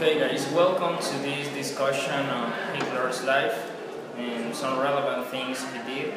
Okay guys, welcome to this discussion on Hitler's life and some relevant things he did.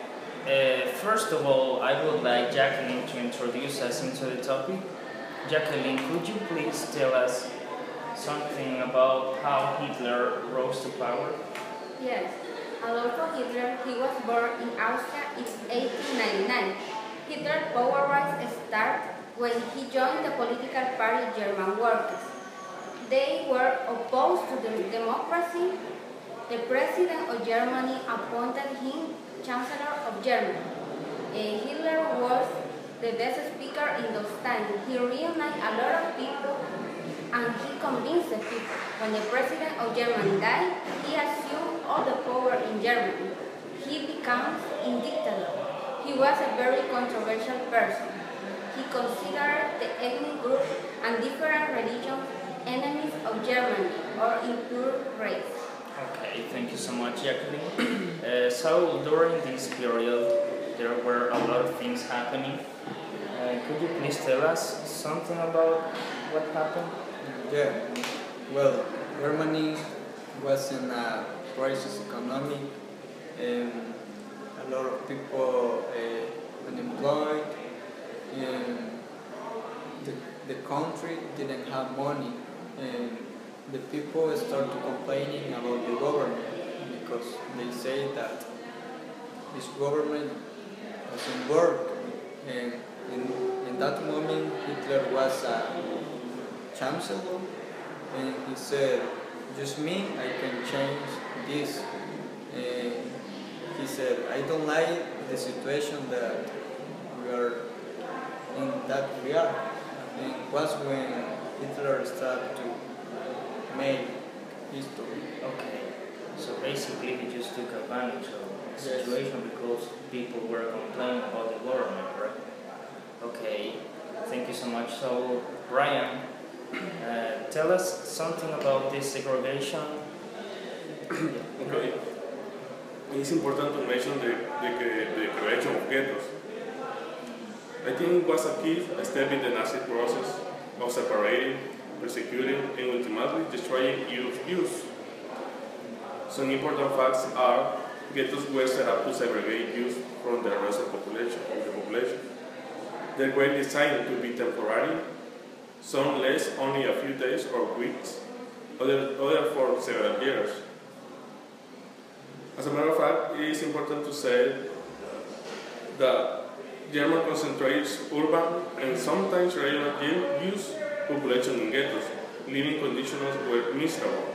First of all, I would like Jacqueline to introduce us into the topic. Jacqueline, could you please tell us something about how Hitler rose to power? Yes, Adolf Hitler, he was born in Austria in 1899. Hitler's power rise started when he joined the political party German Workers. They were opposed to the democracy. The president of Germany appointed him Chancellor of Germany. Hitler was the best speaker in those times. He reunited a lot of people and he convinced the people. When the president of Germany died, he assumed all the power in Germany. He becomes a dictator. He was a very controversial person. He considered the ethnic group and different religions enemies of Germany or impure race. Okay, thank you so much, Jacqueline. So during this period, there were a lot of things happening. Could you please tell us something about what happened? Yeah, well, Germany was in a crisis economic and a lot of people unemployed, and the country didn't have money, and the people started complaining about the government because they say that this government doesn't work, and in that moment Hitler was a chancellor, and he said, just me, I can change this. And he said, I don't like the situation that we are in, that we are. And it was when Hitler started to make history. Okay, so basically he just took advantage of the situation because people were complaining about the government, right? Okay, thank you so much. So, Brian, tell us something about this segregation. Okay. It's important to mention the creation of ghettos. I think it was a key step in the Nazi process of separating, persecuting, and ultimately destroying youth. Some important facts are ghettos were set up to segregate youth from the rest of the population. They were designed to be temporary. Some last only a few days or weeks, other for several years. As a matter of fact, it is important to say that Germany concentrates urban and sometimes regional youth population in ghettos. Living conditions were miserable.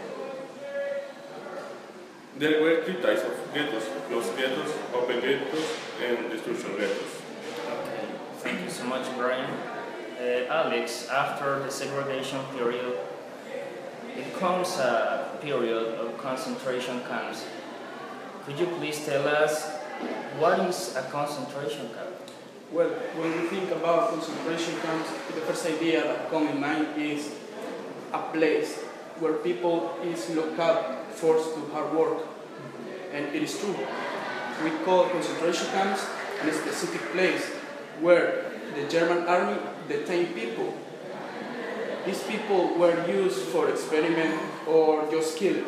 There were three types of ghettos: closed ghettos, open ghettos, and destruction ghettos. Okay, thank you so much, Brian. Alex, after the segregation period, it comes a period of concentration camps. Could you please tell us what is a concentration camp? Well, when we think about concentration camps, the first idea that comes in mind is a place where people is locked up, forced to hard work. And it is true. We call concentration camps a specific place where the German army detained people. These people were used for experiment or just killed.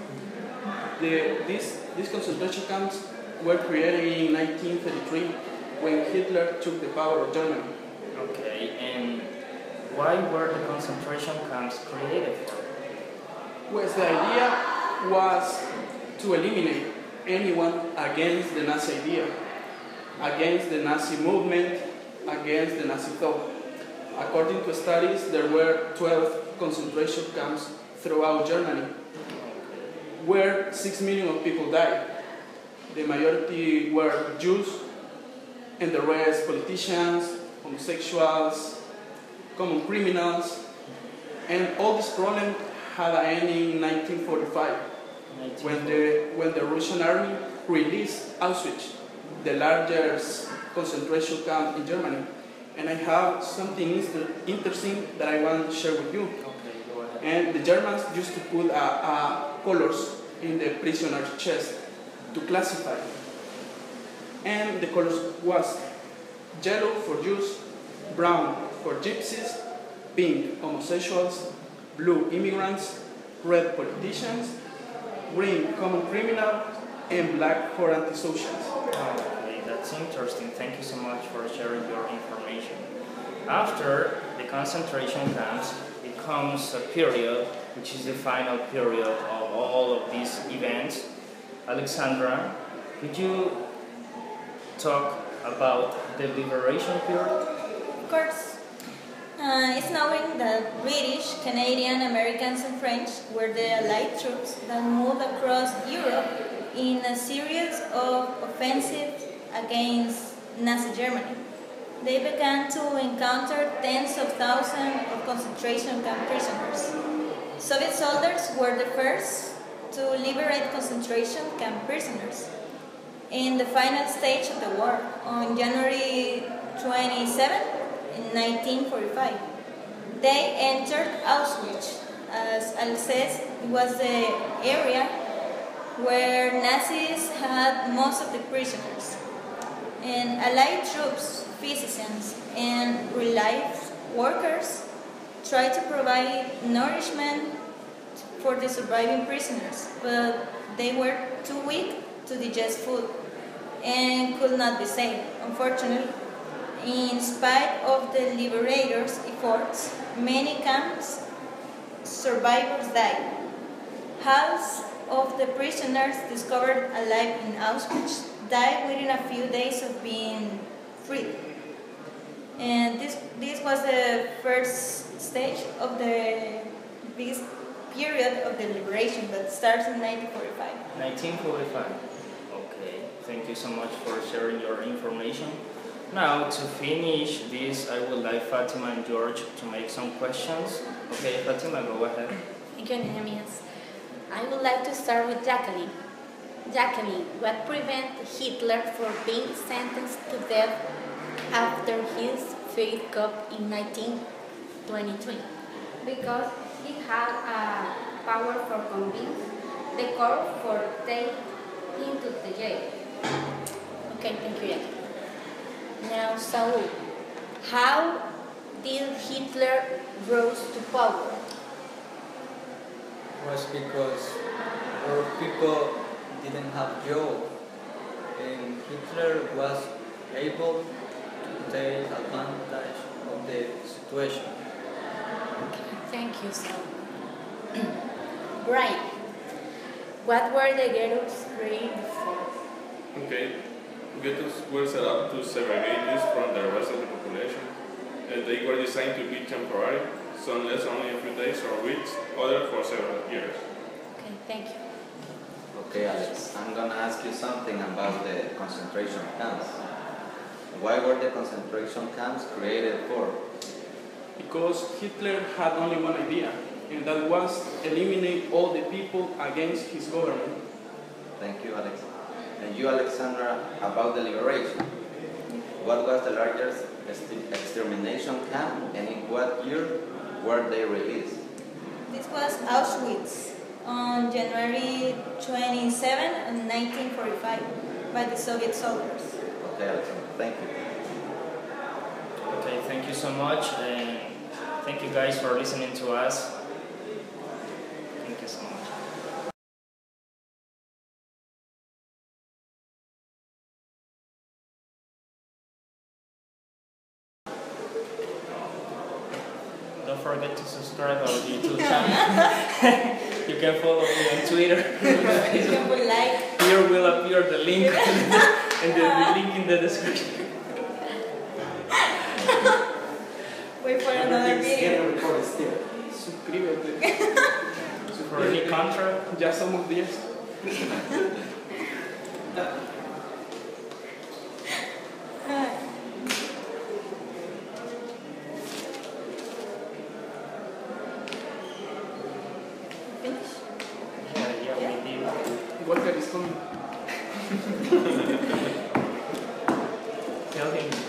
These concentration camps were created in 1933 when Hitler took the power of Germany. Okay, and why were the concentration camps created for? Well, the idea was to eliminate anyone against the Nazi idea, against the Nazi movement, against the Nazi thought. According to studies, there were 12 concentration camps throughout Germany, where 6 million of people died. The majority were Jews, and the rest politicians, homosexuals, common criminals, and all this problem had an ending in 1945, when the Russian army released Auschwitz, the largest concentration camp in Germany. And I have something interesting that I want to share with you. Okay, go ahead. And the Germans used to put colors in the prisoner's chest to classify. And the colors was yellow for Jews, brown for gypsies, pink homosexuals, blue immigrants, red politicians, green common criminal, and black for antisocials. Okay, that's interesting. Thank you so much for sharing your information. After the concentration camps, it comes a period which is the final period of all of these events. Alexandra, could you talk about the liberation period? Of course. It's knowing that British, Canadian, Americans, and French were the Allied troops that moved across Europe in a series of offensives against Nazi Germany. They began to encounter tens of thousands of concentration camp prisoners. Soviet soldiers were the first to liberate concentration camp prisoners. In the final stage of the war, on January 27, in 1945, they entered Auschwitz. As Alex says, it was the area where Nazis had most of the prisoners. And Allied troops, physicians, and relief workers tried to provide nourishment for the surviving prisoners, but they were too weak to digest food and could not be saved. Unfortunately, in spite of the liberators' efforts, many camps survivors died. Half of the prisoners discovered alive in Auschwitz died within a few days of being freed. And this was the first stage of the biggest period of the liberation that starts in 1945. 1945. Okay, thank you so much for sharing your information. Now, to finish this, I would like Fatima and George to make some questions. Okay, Fatima, go ahead. Thank you, Nehemias. I would like to start with Jacqueline. Jacqueline, what prevented Hitler from being sentenced to death after his failed coup in 1923? Because he had power for convince the court for take him to the jail. Okay, thank you, Jacqueline. Now, Saul, how did Hitler rose to power? Was because our people didn't have job, and Hitler was able to take advantage of the situation. Thank you, Saul. Brian, what were the ghettos created for? Okay, ghettos were set up to segregate Jews from the rest of the population. They were designed to be temporary, some last only a few days or weeks, others for several years. Okay, thank you. Okay, Alex, I'm gonna ask you something about the concentration camps. Why were the concentration camps created for? Because Hitler had only one idea, and that was eliminate all the people against his government. Thank you, Alex. And you, Alexandra, about the liberation. What was the largest extermination camp, and in what year were they released? This was Auschwitz on January 27, 1945, by the Soviet soldiers. Okay, Alexandra, thank you. Okay, thank you so much, and thank you guys for listening to us. Thank you so much. Don't forget to subscribe our YouTube channel. You can follow me on Twitter. You can put like. Here will appear the link and the link in the description. Wait for another video. Suscríbete. For any contract. Ya somos 10. Finish. Yeah, we did. Walter is coming. Tell him.